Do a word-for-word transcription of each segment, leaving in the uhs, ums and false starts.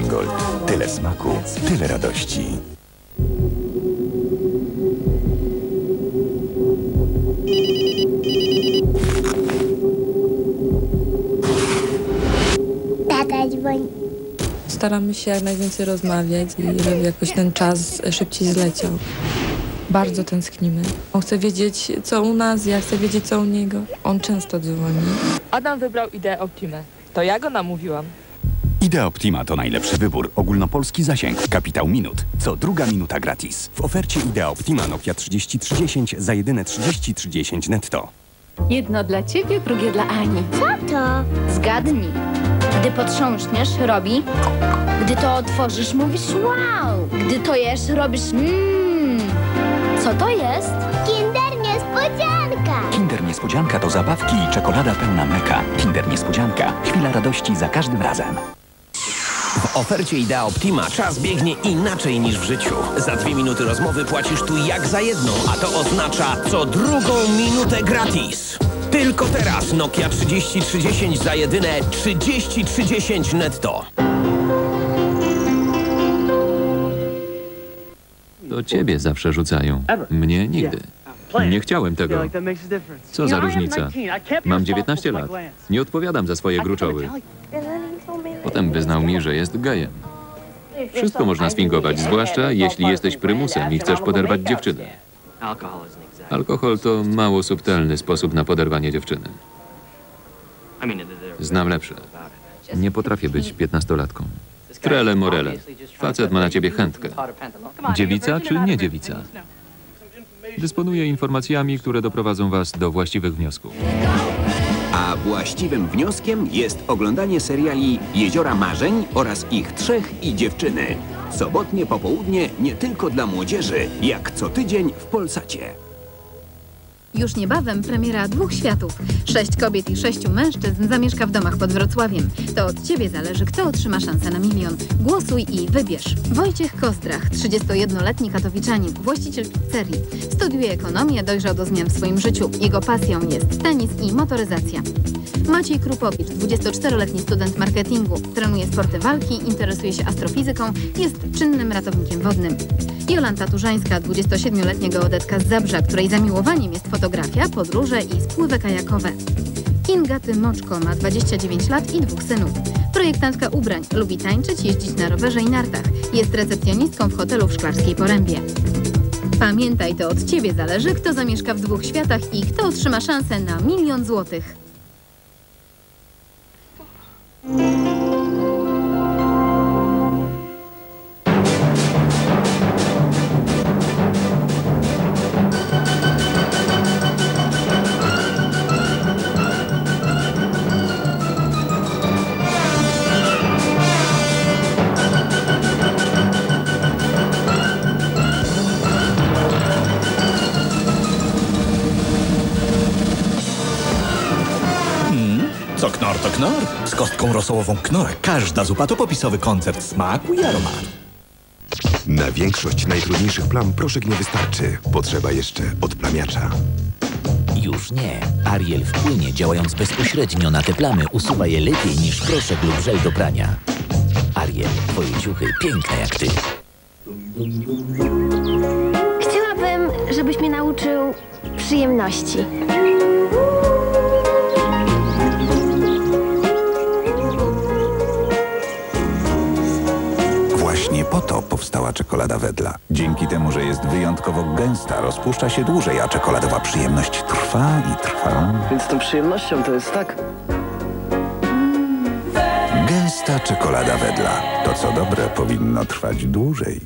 Gold. Tyle smaku, tyle radości. Tata dzwoni. Staramy się jak najwięcej rozmawiać i żeby jakoś ten czas szybciej zleciał. Bardzo tęsknimy. On chce wiedzieć, co u nas, ja chcę wiedzieć, co u niego. On często dzwoni. Adam wybrał Ideę Optimę. To ja go namówiłam. Idea Optima to najlepszy wybór. Ogólnopolski zasięg. Kapitał minut. Co druga minuta gratis. W ofercie Idea Optima Nokia trzydzieści trzy dziesięć za jedyne trzydzieści trzy dziesięć netto. Jedno dla ciebie, drugie dla Ani. Co to? Zgadnij. Gdy potrząśniesz, robi. Gdy to otworzysz, mówisz wow. Gdy to jesz, robisz mmm. Co to jest? Kinder Niespodzianka. Kinder Niespodzianka to zabawki i czekolada pełna mleka. Kinder Niespodzianka. Chwila radości za każdym razem. W ofercie Idea Optima czas biegnie inaczej niż w życiu. Za dwie minuty rozmowy płacisz tu jak za jedną, a to oznacza co drugą minutę gratis. Tylko teraz Nokia trzydzieści trzy dziesięć za jedyne trzydzieści trzy dziesięć netto. To ciebie zawsze rzucają. Mnie nigdy. Nie chciałem tego. Co za różnica? Mam dziewiętnaście lat. Nie odpowiadam za swoje gruczoły. Potem wyznał mi, że jest gejem. Wszystko można sfingować, zwłaszcza jeśli jesteś prymusem i chcesz poderwać dziewczynę. Alkohol to mało subtelny sposób na poderwanie dziewczyny. Znam lepsze. Nie potrafię być piętnastolatką. Trele morele. Facet ma na ciebie chętkę. Dziewica czy nie dziewica? Dysponuję informacjami, które doprowadzą was do właściwych wniosków. A właściwym wnioskiem jest oglądanie seriali Jeziora Marzeń oraz Ich trzech i dziewczyny. Sobotnie popołudnie nie tylko dla młodzieży, jak co tydzień w Polsacie. Już niebawem premiera Dwóch światów. Sześć kobiet i sześciu mężczyzn zamieszka w domach pod Wrocławiem. To od ciebie zależy, kto otrzyma szansę na milion. Głosuj i wybierz. Wojciech Kosdrach, trzydziestojednoletni katowiczanin, właściciel pizzerii. Studiuje ekonomię, dojrzał do zmian w swoim życiu. Jego pasją jest tenis i motoryzacja. Maciej Krupowicz, dwudziestoczteroletni student marketingu. Trenuje sporty walki, interesuje się astrofizyką, jest czynnym ratownikiem wodnym. Jolanta Turzańska, dwudziestosiedmioletnia geodetka z Zabrza, której zamiłowaniem jest fotografia, podróże i spływy kajakowe. Kinga Tymoczko ma dwadzieścia dziewięć lat i dwóch synów. Projektantka ubrań, lubi tańczyć, jeździć na rowerze i nartach. Jest recepcjonistką w hotelu w Szklarskiej Porębie. Pamiętaj, to od ciebie zależy, kto zamieszka w dwóch światach i kto otrzyma szansę na milion złotych. Co knor, to knor. Z kostką rosołową knor. Każda zupa to popisowy koncert smaku i aromatu. Na większość najtrudniejszych plam proszek nie wystarczy. Potrzeba jeszcze odplamiacza. Już nie. Ariel wpłynie, działając bezpośrednio na te plamy, usuwa je lepiej niż proszek lub żel do prania. Ariel, twoje ciuchy piękne jak ty. Chciałabym, żebyś mnie nauczył przyjemności. Właśnie po to powstała czekolada Wedla. Dzięki temu, że jest wyjątkowo gęsta, rozpuszcza się dłużej, a czekoladowa przyjemność trwa i trwa. Więc tą przyjemnością to jest tak? Gęsta czekolada Wedla. To co dobre powinno trwać dłużej.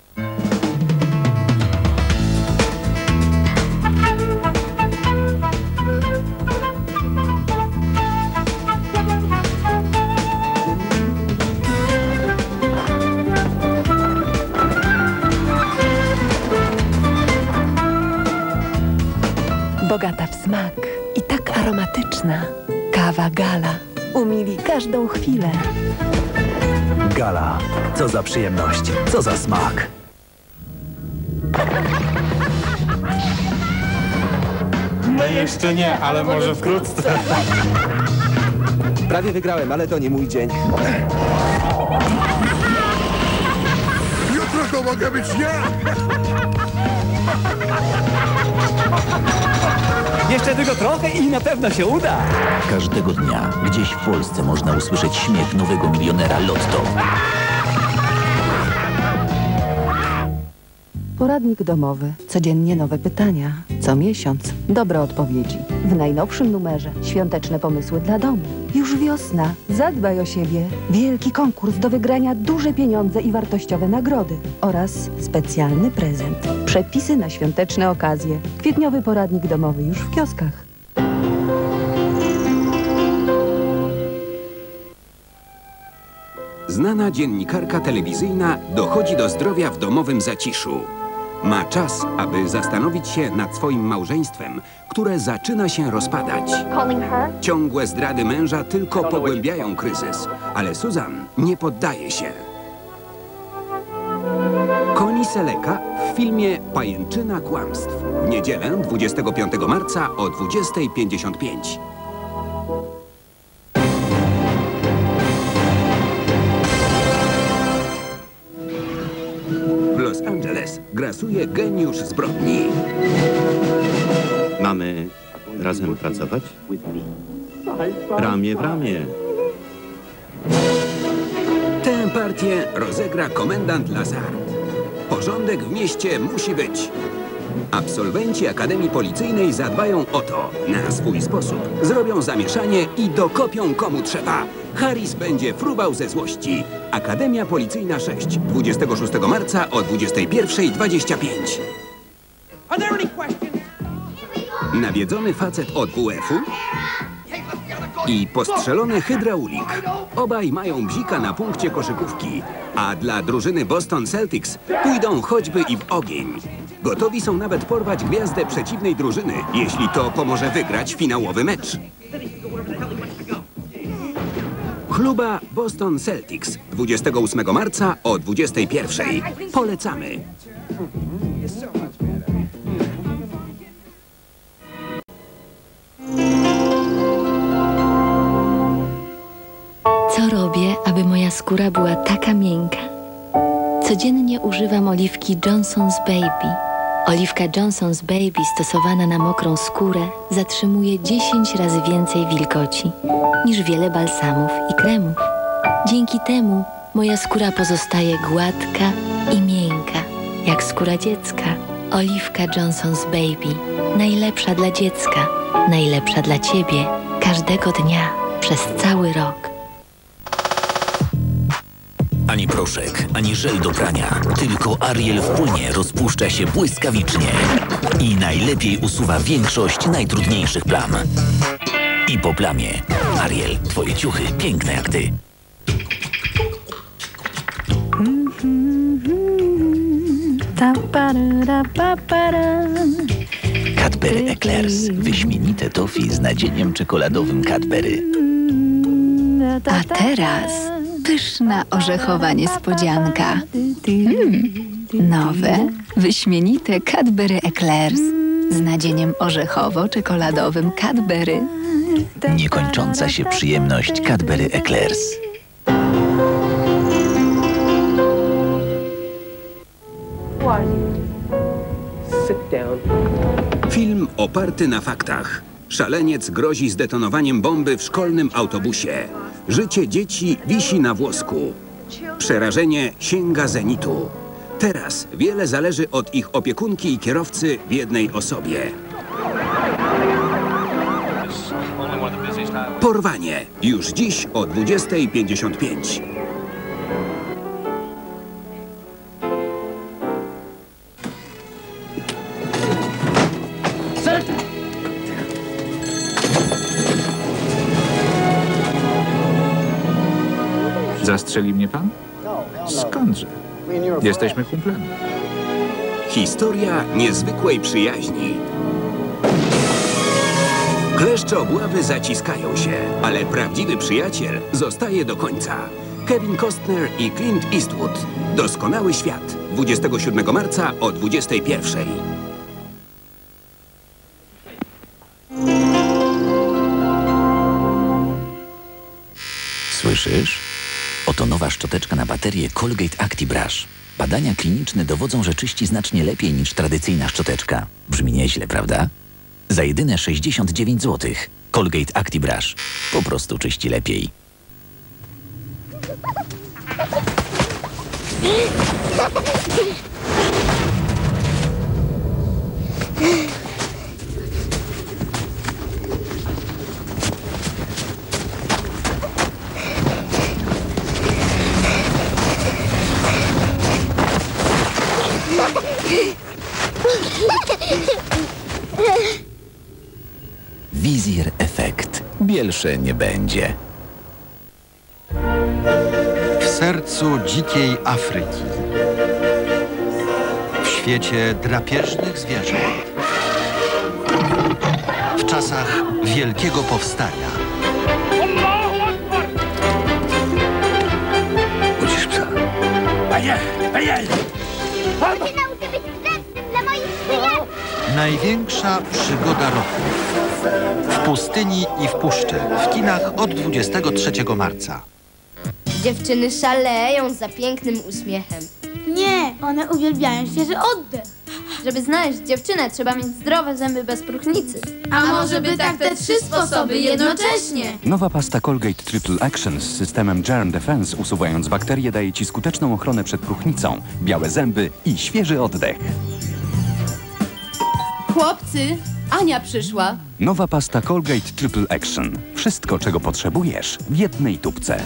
Bogata w smak i tak aromatyczna. Kawa Gala umili każdą chwilę. Gala. Co za przyjemność, co za smak. No jeszcze nie, ale może wkrótce. Prawie wygrałem, ale to nie mój dzień. Jutro to mogę być ja! Jeszcze tylko trochę i na pewno się uda. Każdego dnia gdzieś w Polsce można usłyszeć śmiech nowego milionera Lotto. Poradnik domowy. Codziennie nowe pytania. Co miesiąc dobre odpowiedzi. W najnowszym numerze świąteczne pomysły dla domu. Już wiosna. Zadbaj o siebie. Wielki konkurs do wygrania, duże pieniądze i wartościowe nagrody. Oraz specjalny prezent. Przepisy na świąteczne okazje. Kwietniowy poradnik domowy już w kioskach. Znana dziennikarka telewizyjna dochodzi do zdrowia w domowym zaciszu. Ma czas, aby zastanowić się nad swoim małżeństwem, które zaczyna się rozpadać. Ciągłe zdrady męża tylko pogłębiają kryzys, ale Susan nie poddaje się. Connie Sellecca w filmie Pajęczyna kłamstw. W niedzielę dwudziestego piątego marca o dwudziestej pięćdziesiąt pięć. W Los Angeles grasuje geniusz zbrodni. Mamy razem pracować? Ramię w ramię. Tę partię rozegra komendant Lazard. Porządek w mieście musi być. Absolwenci Akademii Policyjnej zadbają o to. Na swój sposób zrobią zamieszanie i dokopią komu trzeba. Harris będzie fruwał ze złości. Akademia Policyjna sześć, dwudziestego szóstego marca o dwudziestej pierwszej dwadzieścia pięć. Nawiedzony facet od W F-u i postrzelony hydraulik. Obaj mają bzika na punkcie koszykówki, a dla drużyny Boston Celtics pójdą choćby i w ogień. Gotowi są nawet porwać gwiazdę przeciwnej drużyny, jeśli to pomoże wygrać finałowy mecz. Chluba Boston Celtics, dwudziestego ósmego marca o dwudziestej pierwszej. Polecamy. Co robię, aby moja skóra była taka miękka? Codziennie używam oliwki Johnson's Baby. Oliwka Johnson's Baby stosowana na mokrą skórę zatrzymuje dziesięć razy więcej wilgoci niż wiele balsamów i kremów. Dzięki temu moja skóra pozostaje gładka i miękka, jak skóra dziecka. Oliwka Johnson's Baby. Najlepsza dla dziecka, najlepsza dla ciebie. Każdego dnia, przez cały rok. Ani proszek, ani żel do prania. Tylko Ariel w płynie rozpuszcza się błyskawicznie. I najlepiej usuwa większość najtrudniejszych plam. I po plamie. Ariel, twoje ciuchy piękne jak ty. Cadbury Eclairs. Wyśmienite toffee z nadzieniem czekoladowym Cadbury. A teraz pyszna orzechowa niespodzianka. Mm, nowe, wyśmienite Cadbury Eclairs z nadzieniem orzechowo-czekoladowym Cadbury. Niekończąca się przyjemność Cadbury Eclairs. Film oparty na faktach. Szaleniec grozi zdetonowaniem bomby w szkolnym autobusie. Życie dzieci wisi na włosku. Przerażenie sięga zenitu. Teraz wiele zależy od ich opiekunki i kierowcy w jednej osobie. Porwanie. Już dziś o dwudziestej pięćdziesiąt pięć. Zastrzeli mnie pan? Skądże? Jesteśmy kumplami. Historia niezwykłej przyjaźni. Kleszcze obławy zaciskają się, ale prawdziwy przyjaciel zostaje do końca. Kevin Costner i Clint Eastwood. Doskonały świat. dwudziestego siódmego marca o dwudziestej pierwszej. Słyszysz? Oto nowa szczoteczka na baterię Colgate ActiBrush. Badania kliniczne dowodzą, że czyści znacznie lepiej niż tradycyjna szczoteczka. Brzmi nieźle, prawda? Za jedyne sześćdziesiąt dziewięć złotych. Colgate ActiBrush. Po prostu czyści lepiej. Wizjer Effect. Bielsze nie będzie. W sercu dzikiej Afryki. W świecie drapieżnych zwierząt. W czasach Wielkiego Powstania. Ucisz psa. Panie! Panie! Nauczę być grzecznym dla moich przyjaciół. Największa przygoda roku. W pustyni i w puszczy. W kinach od dwudziestego trzeciego marca. Dziewczyny szaleją za pięknym uśmiechem. Nie, one uwielbiają świeży oddech. Żeby znaleźć dziewczynę, trzeba mieć zdrowe zęby bez próchnicy. A może by tak te trzy sposoby jednocześnie? Nowa pasta Colgate Triple Action z systemem Germ Defense, usuwając bakterie, daje Ci skuteczną ochronę przed próchnicą, białe zęby i świeży oddech. Chłopcy, Ania przyszła. Nowa pasta Colgate Triple Action. Wszystko, czego potrzebujesz w jednej tubce.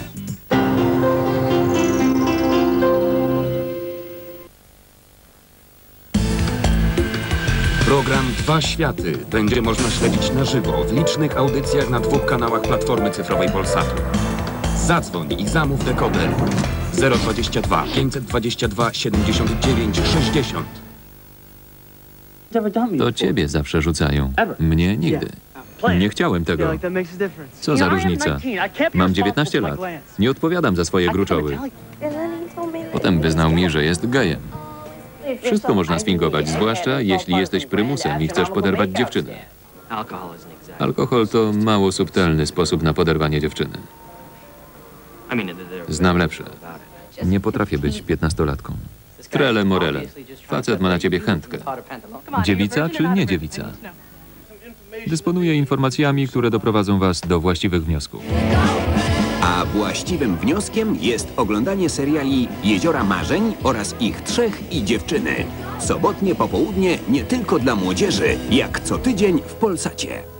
Program Dwa Światy będzie można śledzić na żywo w licznych audycjach na dwóch kanałach Platformy Cyfrowej Polsatu. Zadzwoń i zamów dekoder zero dwadzieścia dwa pięćset dwadzieścia dwa siedemdziesiąt dziewięć sześćdziesiąt. To ciebie zawsze rzucają. Mnie nigdy. Nie chciałem tego. Co za różnica? Mam dziewiętnaście lat. Nie odpowiadam za swoje gruczoły. Potem wyznał mi, że jest gejem. Wszystko można sfingować, zwłaszcza jeśli jesteś prymusem i chcesz poderwać dziewczynę. Alkohol to mało subtelny sposób na poderwanie dziewczyny. Znam lepsze. Nie potrafię być piętnastolatką. Trele morele. Facet ma na ciebie chętkę. Dziewica czy nie dziewica? Dysponuję informacjami, które doprowadzą was do właściwych wniosków. A właściwym wnioskiem jest oglądanie seriali Jeziora Marzeń oraz ich trzech i dziewczyny. Sobotnie popołudnie nie tylko dla młodzieży, jak co tydzień w Polsacie.